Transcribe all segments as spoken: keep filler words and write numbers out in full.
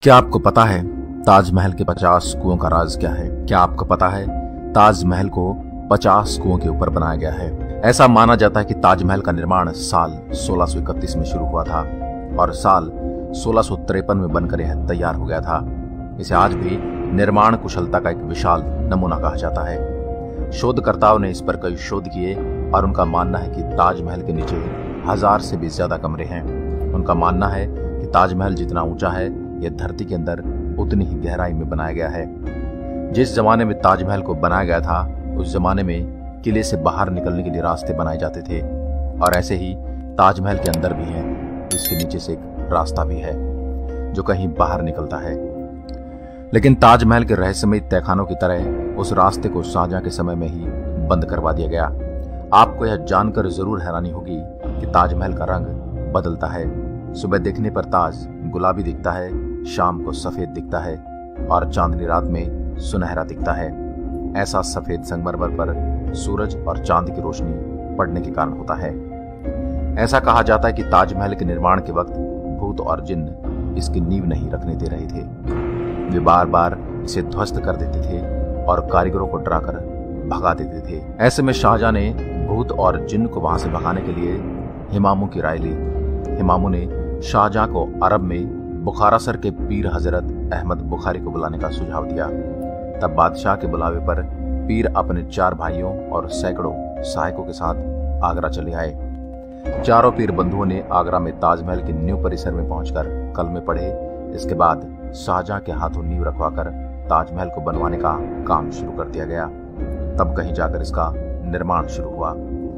क्या आपको पता है ताजमहल के पचास कुओं का राज क्या है? क्या आपको पता है ताजमहल को पचास कुओं के ऊपर बनाया गया है? ऐसा माना जाता है कि ताजमहल का निर्माण साल सोलह सौ इकतीस में शुरू हुआ था और साल सोलह सौ तिरपन में बनकर यह तैयार हो गया था। इसे आज भी निर्माण कुशलता का एक विशाल नमूना कहा जाता है। शोधकर्ताओं ने इस पर कई शोध किए और उनका मानना है कि ताजमहल के नीचे हजार से भी ज्यादा कमरे हैं। उनका मानना है कि ताजमहल जितना ऊंचा है यह धरती के अंदर उतनी ही गहराई में बनाया गया है। जिस जमाने में ताजमहल को बनाया गया था उस जमाने में किले से बाहर निकलने के लिए रास्ते बनाए जाते थे और ऐसे ही ताजमहल के अंदर भी है, इसके नीचे से एक रास्ता भी है जो कहीं बाहर निकलता है। लेकिन ताजमहल के रहस्यमय तहखानों की तरह उस रास्ते को शाहजहां के समय में ही बंद करवा दिया गया। आपको यह जानकर जरूर हैरानी होगी कि ताजमहल का रंग बदलता है। सुबह देखने पर ताज गुलाबी दिखता है, शाम को सफेद दिखता है और चांदनी रात में सुनहरा दिखता है। ऐसा सफेद संगमरमर पर सूरज और चांद की रोशनी पड़ने के कारण होता है। ऐसा कहा जाता है कि ताजमहल के निर्माण के वक्त भूत और जिन्न इसकी नींव नहीं रखने दे रहे थे। वे बार बार इसे ध्वस्त कर देते थे और कारीगरों को डराकर भगा देते थे। ऐसे में शाहजहां ने भूत और जिन्न को वहां से भगाने के लिए हिमामू की राय ली। हिमामू ने शाहजहां को अरब में बुखारासर के पीर हजरत अहमद बुखारी को बुलाने का सुझाव दिया। तब बादशाह के बुलावे पर पीर अपने चार भाइयों और सैकड़ों सहायकों के साथ आगरा चले आए। चारों पीर बंधुओं ने आगरा में ताजमहल के नींव परिसर में पहुंचकर कलमे पढ़े। इसके बाद शाहजहां के हाथों नींव रखवाकर ताजमहल को बनवाने का काम शुरू कर दिया गया। तब कहीं जाकर इसका निर्माण शुरू हुआ।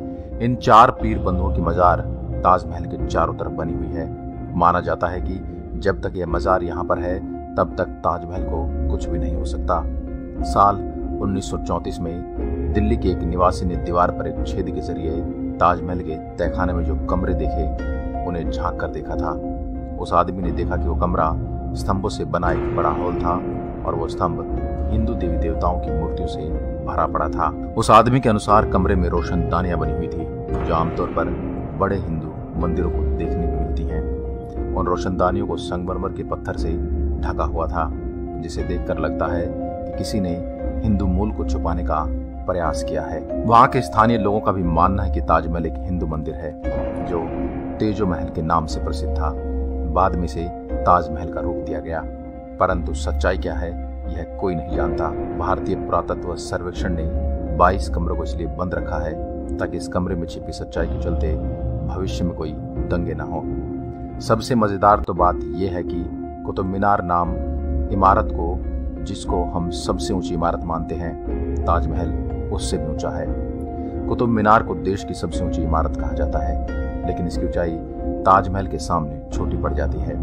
इन चार पीर बंधुओं की मजार ताजमहल के चारों तरफ बनी हुई है। माना जाता है कि जब तक यह मजार यहाँ पर है तब तक ताजमहल को कुछ भी नहीं हो सकता। साल उन्नीस सौ चौंतीस में दिल्ली के एक निवासी ने दीवार पर एक छेद के जरिए ताजमहल के तहखाने में जो कमरे देखे उन्हें झांक कर देखा था। उस आदमी ने देखा कि वो कमरा स्तंभों से बना एक बड़ा हॉल था और वो स्तंभ हिंदू देवी देवताओं की मूर्तियों से भरा पड़ा था। उस आदमी के अनुसार कमरे में रोशनदानियां बनी हुई थी जो आमतौर पर बड़े हिंदू मंदिरों को देखने में मिलती हैं। उन रोशनदानियों को संगमरमर के पत्थर से ढका हुआ था, जिसे देखकर लगता है कि किसी ने हिंदू मूल को छुपाने का प्रयास किया है। वहां के स्थानीय लोगों का भी मानना है कि ताजमहल एक हिंदू मंदिर है जो तेजो महल के नाम से प्रसिद्ध था। बाद में से ताजमहल का रूप दिया गया, परंतु सच्चाई क्या है यह कोई नहीं जानता। भारतीय पुरातत्व सर्वेक्षण ने बाईस कमरों को इसलिए बंद रखा है ताकि इस कमरे में छिपी सच्चाई के चलते भविष्य में कोई दंगे न हो। सबसे मजेदार तो बात यह है कि कुतुब मीनार नाम इमारत को, जिसको हम सबसे ऊंची इमारत मानते हैं, ताजमहल उससे भी ऊंचा है। कुतुब मीनार को देश की सबसे ऊंची इमारत कहा जाता है, लेकिन इसकी ऊंचाई ताजमहल के सामने छोटी पड़ जाती है।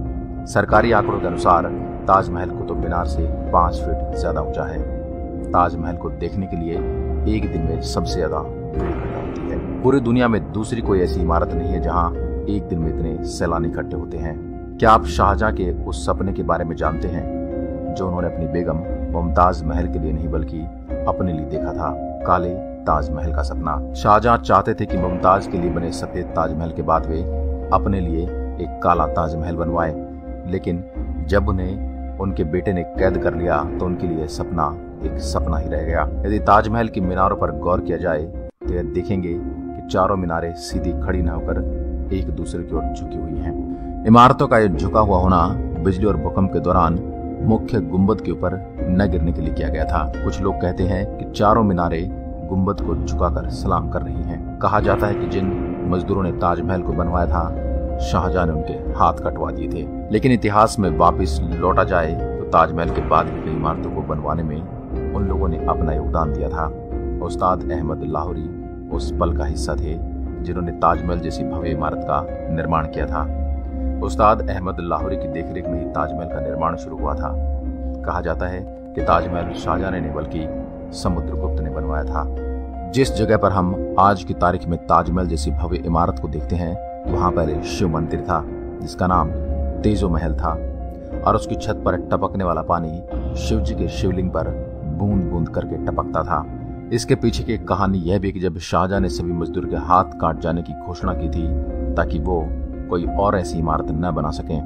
सरकारी आंकड़ों के अनुसार ताजमहल कुतुब मीनार से पांच फीट ज्यादा ऊंचा है। ताजमहल को देखने के लिए एक दिन में सबसे ज्यादा भीड़ इकट्ठा होती है। पूरी दुनिया में दूसरी कोई ऐसी इमारत नहीं है जहां एक दिन में इतने सैलानी इकट्ठे होते हैं। क्या आप शाहजहां के उस सपने के बारे में जानते हैं जो उन्होंने अपनी बेगम मुमताज महल के लिए नहीं बल्कि अपने लिए देखा था? काले ताजमहल का सपना। शाहजहां चाहते थे कि मुमताज के लिए बने सफेद ताजमहल के बाद वे अपने लिए एक काला ताजमहल बनवाए, लेकिन जब उन्हें उनके बेटे ने कैद कर लिया तो उनके लिए सपना एक सपना ही रह गया। यदि ताजमहल की मीनारों पर गौर किया जाए तो यह देखेंगे कि चारों मीनारें सीधी खड़ी न होकर एक दूसरे की ओर झुकी हुई हैं। इमारतों का यह झुका हुआ होना बिजली और भूकंप के दौरान मुख्य गुंबद के ऊपर न गिरने के लिए किया गया था। कुछ लोग कहते हैं कि चारों मीनारें गुंबद को झुकाकर सलाम कर रही हैं। कहा जाता है कि जिन मजदूरों ने ताजमहल को बनवाया था शाहजहां ने उनके हाथ कटवा दिए थे। लेकिन इतिहास में वापस लौटा जाए तो ताजमहल के बाद भी कई इमारतों को बनवाने में उन लोगों ने अपना योगदान दिया था। उस्ताद अहमद लाहौरी उस पल का हिस्सा थे जिन्होंने ताजमहल जैसी भव्य इमारत का निर्माण किया था। उस्ताद अहमद लाहौरी की देखरेख में ही ताजमहल का निर्माण शुरू हुआ था। कहा जाता है कि ताजमहल शाहजहां ने नहीं बल्कि समुद्रगुप्त ने बनवाया था। जिस जगह पर हम आज की तारीख में ताजमहल जैसी भव्य इमारत को देखते हैं वहां पहले शिव मंदिर था जिसका नाम तेजो महल था और उसकी छत पर टपकने वाला पानी शिव जी के शिवलिंग पर बूंद बूंद करके टपकता था। इसके पीछे की कहानी यह भी कि जब शाहजहां ने सभी मजदूर के हाथ काट जाने की घोषणा की थी ताकि वो कोई और ऐसी इमारत न बना सकें,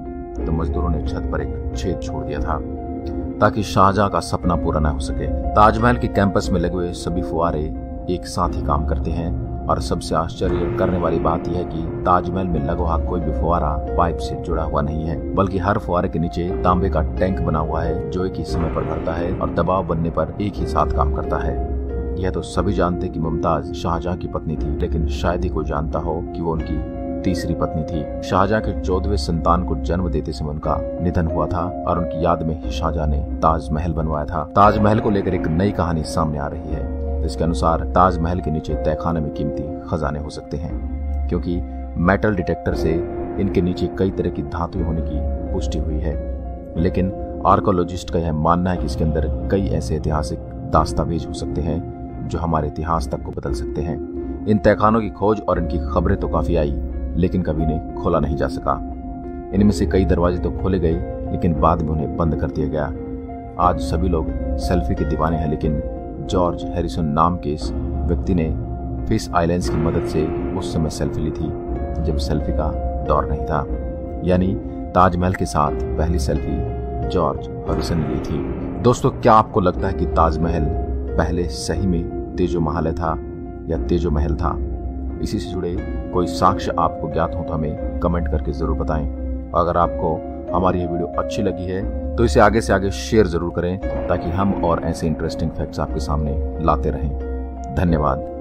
तो मजदूरों ने छत पर एक छेद छोड़ दिया था ताकि शाहजहां का सपना पूरा न हो सके। ताजमहल के कैंपस में लगे हुए सभी फुवारे एक साथ ही काम करते हैं और सबसे आश्चर्य करने वाली बात यह है कि ताजमहल में लगा हुआ कोई भी फुवारा पाइप से जुड़ा हुआ नहीं है, बल्कि हर फुवारे के नीचे तांबे का टैंक बना हुआ है जो एक ही समय पर भरता है और दबाव बनने पर एक ही साथ काम करता है। यह तो सभी जानते कि मुमताज शाहजहां की पत्नी थी, लेकिन शायद ही कोई जानता हो कि वो उनकी तीसरी पत्नी थी। शाहजहां के चौदहवें संतान को जन्म देते समय उनका निधन हुआ था और उनकी याद में ही शाहजहां ने ताजमहल बनवाया था। ताजमहल को लेकर एक नई कहानी सामने आ रही है। इसके अनुसार ताजमहल के नीचे तहखाने में कीमती खजाने हो सकते हैं, क्योंकि मेटल डिटेक्टर से इनके नीचे कई तरह की धातुएं होने की पुष्टि हुई है। लेकिन आर्कोलॉजिस्ट का यह मानना है कि इसके अंदर कई ऐसे ऐतिहासिक दस्तावेज हो सकते हैं जो हमारे इतिहास तक को बदल सकते हैं। इन तहखानों की खोज और इनकी खबरें तो काफी आई, लेकिन कभी इन्हें खोला नहीं जा सका। इनमें से कई दरवाजे तो खोले गए, लेकिन बाद में उन्हें बंद कर दिया गया। आज सभी लोग सेल्फी के दीवाने हैं, लेकिन जॉर्ज हैरिसन नाम के इस व्यक्ति ने फिश आइलैंड्स की मदद से उस समय सेल्फी ली थी जब सेल्फी का दौर नहीं था। यानी ताजमहल के साथ पहली सेल्फी जॉर्ज हैरिसन ने ली थी। दोस्तों, क्या आपको लगता है कि ताजमहल पहले सही में तेजो महल था या तेजो महल था? इसी से जुड़े कोई साक्ष्य आपको ज्ञात हो तो हमें कमेंट करके जरूर बताएं। अगर आपको हमारी ये वीडियो अच्छी लगी है तो इसे आगे से आगे शेयर जरूर करें ताकि हम और ऐसे इंटरेस्टिंग फैक्ट्स आपके सामने लाते रहें। धन्यवाद।